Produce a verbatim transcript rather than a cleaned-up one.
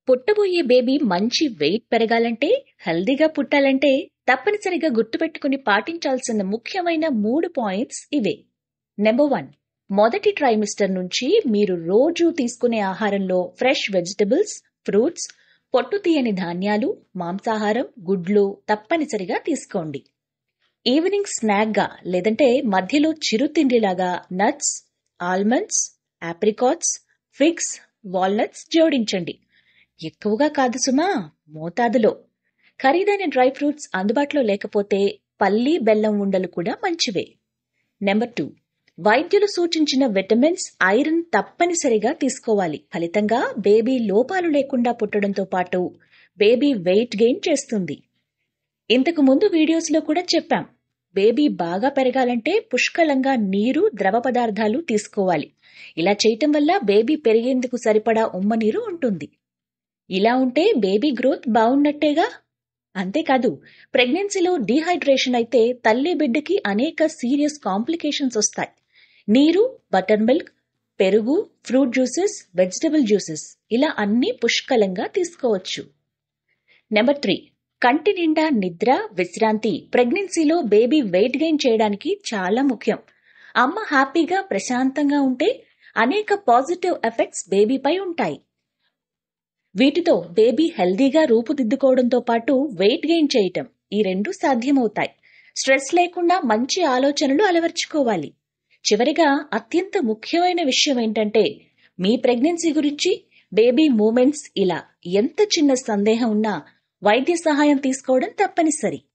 పుట్టబోయే బేబీ మంచి వెయిట్ పెరగాలంటే, హెల్దీగా పుట్టాలంటే తప్పనిసరిగా గుర్తుపెట్టుకుని పాటించాల్సిన ముఖ్యమైన మూడు పాయింట్స్ ఇవే. నెంబర్ వన్, మొదటి ట్రైమిస్టర్ నుంచి మీరు రోజూ తీసుకునే ఆహారంలో ఫ్రెష్ వెజిటబుల్స్, ఫ్రూట్స్, పొట్టు తీయని ధాన్యాలు, మాంసాహారం, గుడ్లు తప్పనిసరిగా తీసుకోండి. ఈవినింగ్ స్నాక్గా లేదంటే మధ్యలో చిరుతిండిలాగా nuts, almonds, apricots, figs, walnuts జోడించండి. ఎక్కువగా కాదు సుమా, మోతాదులో. ఖరీదైన డ్రై ఫ్రూట్స్ అందుబాటులో లేకపోతే పల్లి బెల్లం ఉండలు కూడా మంచివే. నెంబర్ టూ, వైద్యులు సూచించిన విటమిన్స్, ఐరన్ తప్పనిసరిగా తీసుకోవాలి. ఫలితంగా బేబీ లోపాలు లేకుండా పుట్టడంతో పాటు బేబీ వెయిట్ గెయిన్ చేస్తుంది. ఇంతకు ముందు వీడియోస్లో కూడా చెప్పాం, బేబీ బాగా పెరగాలంటే పుష్కలంగా నీరు, ద్రవ పదార్థాలు తీసుకోవాలి. ఇలా చేయటం వల్ల బేబీ పెరిగేందుకు సరిపడా ఉమ్మ నీరు ఉంటుంది. ఇలా ఉంటే బేబీ గ్రోత్ బాగున్నట్టేగా. అంతేకాదు, ప్రెగ్నెన్సీలో డీహైడ్రేషన్ అయితే తల్లి బిడ్డకి అనేక సీరియస్ కాంప్లికేషన్స్ వస్తాయి. నీరు, బటర్ మిల్క్, పెరుగు, ఫ్రూట్ జ్యూసెస్, వెజిటబుల్ జ్యూసెస్ ఇలా అన్నీ పుష్కలంగా తీసుకోవచ్చు. నెంబర్ త్రీ, కంటి నిండా నిద్ర, విశ్రాంతి ప్రెగ్నెన్సీలో బేబీ వెయిట్ గెయిన్ చేయడానికి చాలా ముఖ్యం. అమ్మ హ్యాపీగా, ప్రశాంతంగా ఉంటే అనేక పాజిటివ్ ఎఫెక్ట్స్ బేబీపై ఉంటాయి. వీటితో బేబీ హెల్దీగా రూపుదిద్దుకోవడంతో పాటు వెయిట్ గెయిన్ చేయటం, ఈ రెండు సాధ్యమవుతాయి. స్ట్రెస్ లేకుండా మంచి ఆలోచనలు అలవర్చుకోవాలి. చివరిగా అత్యంత ముఖ్యమైన విషయం ఏంటంటే, మీ ప్రెగ్నెన్సీ గురించి, బేబీ మూమెంట్స్ ఇలా ఎంత చిన్న సందేహం ఉన్నా వైద్య సహాయం తీసుకోవడం తప్పనిసరి.